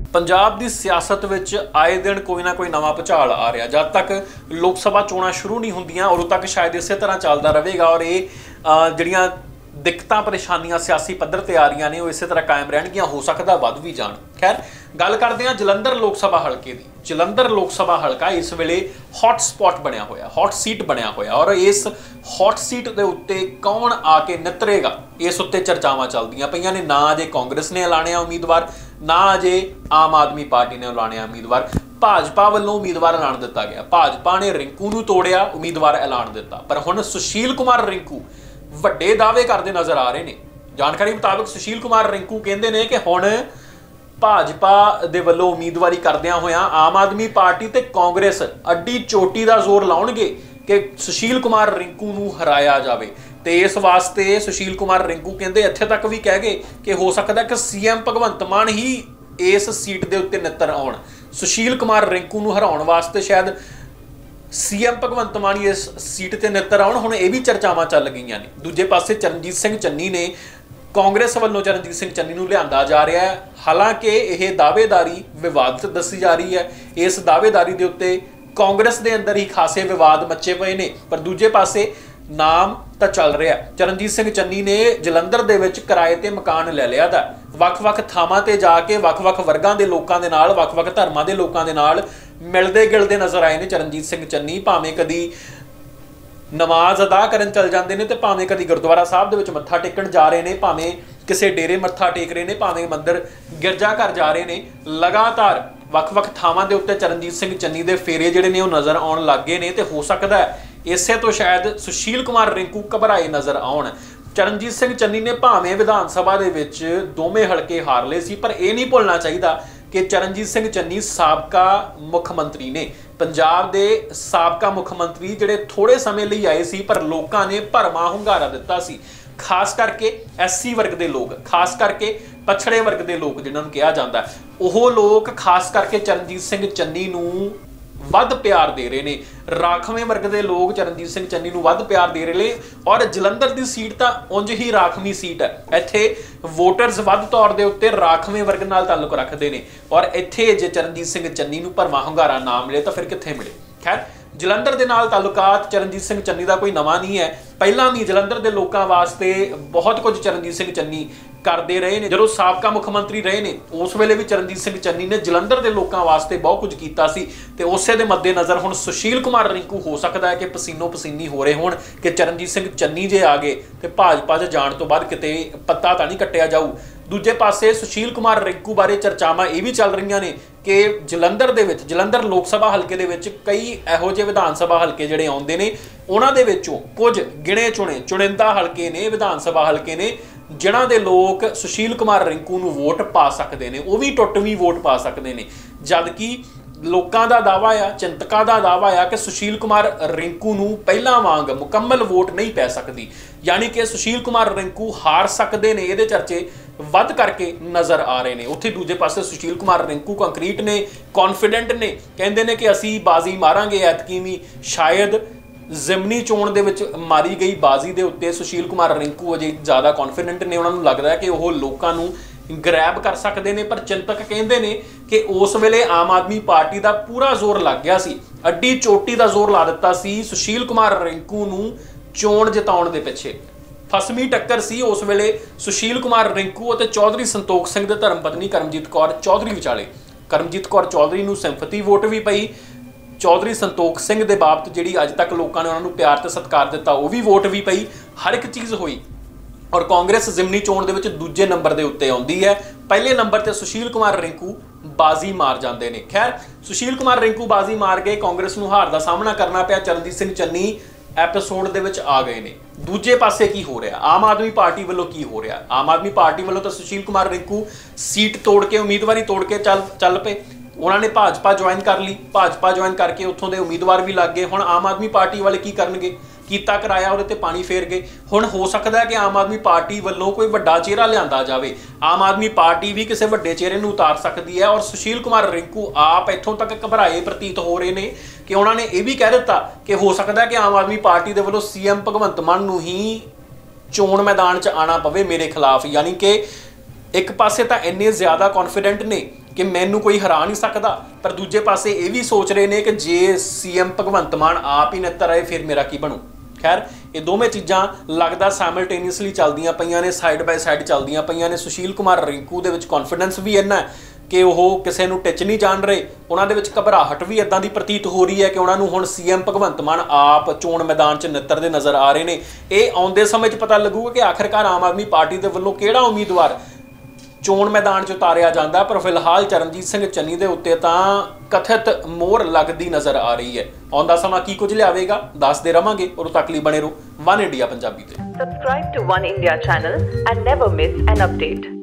पंजाब की सियासत विच आए दिन कोई ना कोई नवा भुचाल आ रहा। जब तक लोक सभा चोणां शुरू नहीं होंदियां उदों तक शायद इस तरह चलता रहेगा और ये जिहड़ियां दिक्कतां परेशानियां सियासी पद्धर ते आ रही ने इस तरह कायम रहणगियां, हो सकदा वध भी जाण। खैर गल करते हैं जलंधर लोक सभा हल्के की। जलंधर लोक सभा हल्का इस वेले हॉट स्पॉट बनया होया, हॉट सीट बनया होया और इस हॉट सीट के उत्ते कौन आके नितरेगा इस उत्ते चर्चावां चलदियां पईयां ने। ना अजे कांग्रेस ने ऐलानिया उम्मीदवार, ना अजे आम आदमी पार्टी ने ऐलानिया उम्मीदवार। भाजपा वालों उम्मीदवार ऐलान दिता गया, भाजपा ने रिंकू नूं तोड़िया, उम्मीदवार ऐलान दिता। पर हुण सुशील कुमार रिंकू ਵੱਡੇ दावे करते नज़र आ रहे हैं। जानकारी मुताबिक सुशील कुमार रिंकू कहते हैं कि हुण भाजपा दे वल्लों उम्मीदवारी करदियां होया आम आदमी पार्टी ते कांग्रेस अड्डी चोटी का जोर लाउणगे कि सुशील कुमार रिंकू नूं हराया जावे। ते इस वास्ते सुशील कुमार रिंकू कहते इत्थे तक भी कह गए कि हो सकता कि सीएम भगवंत मान ही इस सीट के उत्ते नितर आउण। सुशील कुमार रिंकू नूं हराउण वास्ते शायद सीएम भगवंत मान इस सीट ते नितर आउण। हुण इह भी चर्चावां चल गईयां ने। दूजे पासे चरणजीत सिंह चन्नी ने कांग्रेस वालों चरणजीत सिंह चन्नी नूं लिआंदा जा रहा है। हालांकि यह दावेदारी विवादित दसी जा रही है। इस दावेदारी दे उत्ते कांग्रेस दे अंदर ही खासे विवाद मचे पे ने। पर दूजे पासे नाम तो चल रहा है। चरणजीत सिंह चन्नी ने जलंधर दे विच किराए ते मकान ले लिया दा। वख-वख थावां ते जाके वख-वख वर्गां दे लोकां दे नाल, वख-वख धर्मां दे लोकां दे नाल मिलते गिलते नज़र आए ने चरणजीत सिंह चन्नी। भावें कदी नमाज अदा करन चल जाते हैं तो भावें कदी गुरुद्वारा साहब दे विच मत्था टेकण जा रहे हैं, भावें किसी डेरे मत्था टेक रहे हैं, भावें मंदिर गिरजा घर जा रहे हैं। लगातार वख-वख थावां दे उत्ते चरणजीत सिंह चन्नी दे फेरे जिहड़े ने नज़र आउण लग गए ने। ते हो सकदा है इसे तो शायद सुशील कुमार रिंकू घबराए नज़र आउण। चरणजीत सिंह चन्नी ने भावें विधान सभा दे विच दोवें हलके हार लए सी, पर यह नहीं भुलना चाहिए कि चरणजीत सिंह चन्नी साबका मुख मंत्री ने। पंजाब दे साबका मुख मंत्री जिहड़े थोड़े समय लिए आए सी पर लोगों ने भरवां हुंगारा दिता सी। खास करके SC वर्ग के लोग, खास करके पछड़े वर्ग के लोग जिन्हां नूं कहा जाता है, ओह लोग खास करके चरणजीत सिंह चन्नी नूं वध प्यार दे रहे हैं। राखवें वर्ग के लोग चरणजीत सिंह चन्नी नूं वध प्यार दे रहे हैं। और जलंधर की सीट तो उंज ही राखवी सीट है। इत्थे वोटरस वध तौर के उत्ते राखवें वर्ग नाल ताल्लुक रखते हैं और इत्थे जे चरणजीत सिंह चन्नी नूं भरवां हुंगारा ना मिले तो फिर कित्थे मिले। खैर जलंधर के नाल ताल्लुकात चरणजीत सिंह चन्नी का कोई नवा नहीं है। पहला भी जलंधर के लोगों वास्ते बहुत कुछ चरणजीत सिंह चन्नी करते रहे हैं। जो साबका मुख मंत्री रहे ने उस वेले भी चरणजीत सिंह चन्नी ने जलंधर के लोगों वास्ते बहुत कुछ किया सी। ते उसे दे मद्देनज़र हुण सुशील कुमार रिंकू हो सकता है कि पसीनो पसीनी हो रहे होण कि चरणजीत सिंह चन्नी जे आ गए तो भाजपा च जाण तो बाद किते पत्ता तां नहीं कट्टिया जाऊ। दूजे पासे सुशील कुमार रिंकू बारे चर्चावां ये भी चल रही ने कि जलंधर दे विच, जलंधर लोक सभा हल्के दे विच कई इहो ਜਿਹੇ विधान सभा हल्के जिहड़े आउंदे ने उन्हां दे विचों कुछ गिणे चुणिंदा हल्के ने, विधान सभा हल्के ने जिन्हां दे लोग सुशील कुमार रिंकू नूं वोट पा सकते हैं, वो भी टुटवीं वोट पा सकते हैं। जबकि लोगों का दावा आ, चिंतकों का दावा आ कि सुशील कुमार रिंकू नूं पहला वांग मुकम्मल वोट नहीं पै सकती, यानी कि सुशील कुमार रिंकू हार सकते हैं। ये चर्चे वध करके नज़र आ रहे हैं। उत्थे दूजे पासे सुशील कुमार रिंकू कंक्रीट ने, कॉन्फिडेंट ने, कहते हैं कि असी बाजी मारांगे ऐतकी भी। शायद जिमनी चोण दे विच मारी गई बाजी दे उत्ते सुशील कुमार रिंकू अजे ज़्यादा कॉन्फिडेंट ने। उन्होंने लगता है कि वह लोगों नूं ग्रैब कर सकते हैं। पर चिंतक कहते हैं कि उस वेले आम आदमी पार्टी का पूरा जोर लग गया सी, अड्डी चोटी का जोर ला दिता सी सुशील कुमार रिंकू नूं चोण जिताउण दे पिछे। फसवीं टक्कर सी उस वेले सुशील कुमार रिंकू और चौधरी संतोख सिंह दे धर्म पत्नी करमजीत कौर चौधरी विचाले। करमजीत कौर चौधरी नूं सिंपैथी वोट भी पई, चौधरी संतोख सिंह दे बाबत जिहड़ी अज तक लोगों ने उन्होंने प्यार ते सत्कार दिता वो भी वोट भी पई, हर एक चीज़ हुई। और कांग्रेस जिमनी चोण दे विच दूजे नंबर के उत्ते आउंदी है। पहले नंबर ते सुशील कुमार रिंकू बाजी मार जाते हैं। खैर सुशील कुमार रिंकू बाजी मार के कांग्रेस नूं हार का सामना करना पिया। चरणजीत सिंह चन्नी एपीसोड दे विच आ गए ने। दूजे पासे की हो रहा, आम आदमी पार्टी वालों की हो रहा। आम आदमी पार्टी वालों तो सुशील कुमार रिंकू सीट तोड़ के, उम्मीदवारी तोड़ के चल पे। उन्होंने भाजपा ज्वाइन कर ली, भाजपा ज्वाइन करके उत्थों के उम्मीदवार भी लग गए। हुण आम आदमी पार्टी वाले की करनगे, कीता कराया उहदे ते पानी फेर गए। हुण हो सकता है कि आम आदमी पार्टी वालों कोई वड्डा चेहरा लिआंदा जावे, आम आदमी पार्टी भी किसी वड्डे चेहरे नूं उतार सकती है। और सुशील कुमार रिंकू आप इत्थों तक घबराए प्रतीत हो रहे हैं कि उन्होंने ये भी कह दिता कि हो सकता है कि आम आदमी पार्टी के वालों CM भगवंत मान नूं ही चोण मैदान च आना पवे मेरे खिलाफ। यानी कि एक पासे तो इन्ने ज़्यादा कॉन्फिडेंट ने ਕਿ ਮੈਨੂੰ ਕੋਈ ਹਰਾ ਨਹੀਂ ਸਕਦਾ, ਪਰ ਦੂਜੇ ਪਾਸੇ ਇਹ ਵੀ ਸੋਚ ਰਹੇ ਨੇ ਕਿ ਜੇ ਸੀਐਮ ਭਗਵੰਤ ਮਾਨ ਆਪ ਹੀ ਨਿੱਤਰ ਆਏ ਫਿਰ ਮੇਰਾ ਕੀ ਬਣੂ। ਖੈਰ ਇਹ ਦੋਵੇਂ ਚੀਜ਼ਾਂ ਲੱਗਦਾ ਸਾਈਮਲਟੇਨੀਅਸਲੀ ਚੱਲਦੀਆਂ ਪਈਆਂ ਨੇ, ਸਾਈਡ ਬਾਏ ਸਾਈਡ ਚੱਲਦੀਆਂ ਪਈਆਂ ਨੇ। ਸੁਸ਼ੀਲ ਕੁਮਾਰ ਰਿੰਕੂ ਦੇ ਵਿੱਚ ਕੌਨਫੀਡੈਂਸ ਵੀ ਇੰਨਾ ਕਿ ਉਹ ਕਿਸੇ ਨੂੰ ਟਿੱਚ ਨਹੀਂ ਜਾਣ ਰਹੇ, ਉਹਨਾਂ ਦੇ ਵਿੱਚ ਘਬਰਾਹਟ ਵੀ ਇਦਾਂ ਦੀ ਪ੍ਰਤੀਤ ਹੋ ਰਹੀ ਹੈ ਕਿ ਉਹਨਾਂ ਨੂੰ ਹੁਣ ਸੀਐਮ ਭਗਵੰਤ ਮਾਨ ਆਪ ਚੋਣ ਮੈਦਾਨ 'ਚ ਨਿੱਤਰਦੇ ਨਜ਼ਰ ਆ ਰਹੇ ਨੇ। ਇਹ ਆਉਂਦੇ ਸਮੇਂ 'ਚ ਪਤਾ ਲੱਗੂਗਾ ਕਿ ਆਖਿਰਕਾਰ ਆਮ ਆਦਮੀ ਪਾਰਟੀ ਦੇ ਵੱਲੋਂ ਕਿਹੜਾ ਉਮੀਦਵਾਰ ਚੋਣ ਮੈਦਾਨ 'ਚ ਉਤਾਰਿਆ ਜਾਂਦਾ। ਪਰ ਫਿਲਹਾਲ ਚਰਨਜੀਤ ਸਿੰਘ ਚੰਨੀ ਦੇ ਉੱਤੇ ਤਾਂ ਕਥਿਤ ਮੋਹਰ ਲੱਗਦੀ ਨਜ਼ਰ ਆ ਰਹੀ ਹੈ। ਆਉਂਦਾ ਸਮਾਂ ਕੀ ਕੁਝ ਲਿਆਵੇਗਾ ਦੱਸਦੇ ਰਵਾਂਗੇ। ਉਦੋਂ ਤੱਕ ਲਈ ਬਣੇ ਰਹੋ ਵਨ ਇੰਡੀਆ ਪੰਜਾਬੀ ਤੇ। Subscribe to One India channel and never miss an update.